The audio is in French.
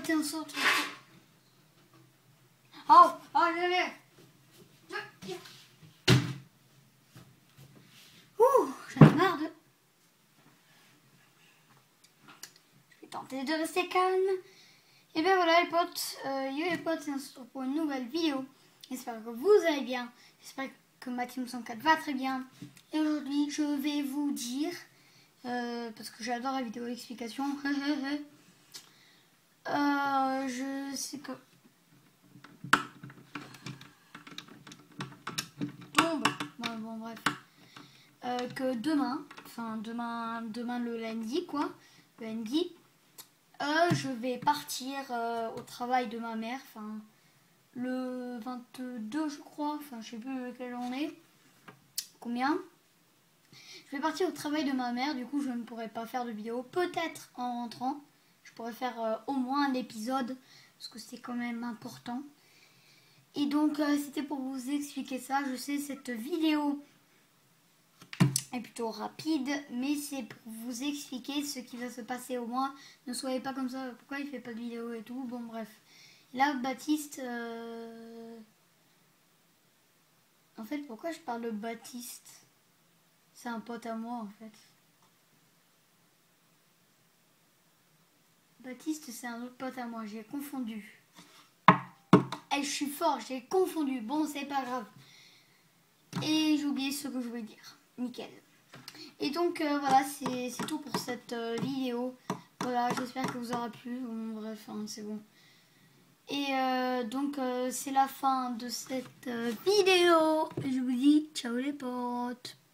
potes, on se retrouve. Oh, allez. Ouh, j'en ai marre de... Je vais tenter de rester calme. Et bien voilà les potes, yo les potes, on se retrouve pour une nouvelle vidéo. J'espère que vous allez bien. J'espère que ma team 104 va très bien. Et aujourd'hui, je vais vous dire, parce que j'adore la vidéo explication, je sais que... Bon, bref. Que demain, demain le lundi quoi, le lundi, je vais partir au travail de ma mère, le 22 je crois, je sais plus lequel on est, combien. Je vais partir au travail de ma mère, du coup je ne pourrai pas faire de vidéo, peut-être en rentrant, je pourrais faire au moins un épisode, parce que c'est quand même important. Et donc c'était pour vous expliquer ça, je sais cette vidéo est plutôt rapide, mais c'est pour vous expliquer ce qui va se passer au moins. Ne soyez pas comme ça, pourquoi il fait pas de vidéo et tout, bon bref. Là Baptiste, en fait pourquoi je parle de Baptiste? C'est un pote à moi en fait. Baptiste c'est un autre pote à moi, j'ai confondu. Je suis fort, j'ai confondu, bon c'est pas grave. Et j'ai oublié ce que je voulais dire, nickel. Et donc voilà, c'est tout pour cette vidéo. Voilà, j'espère que vous aura plu. Bon, bref, c'est bon. Et donc c'est la fin de cette vidéo. Je vous dis ciao les potes.